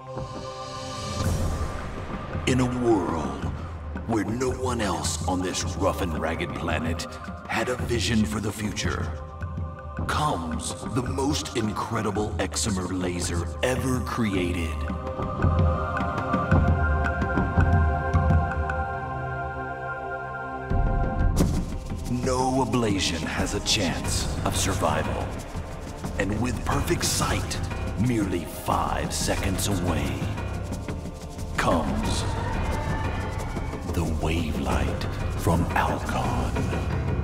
In a world where no one else on this rough and ragged planet had a vision for the future, comes the most incredible excimer laser ever created. No ablation has a chance of survival. And with perfect sight, merely 5 seconds away, comes the WaveLight from Alcon.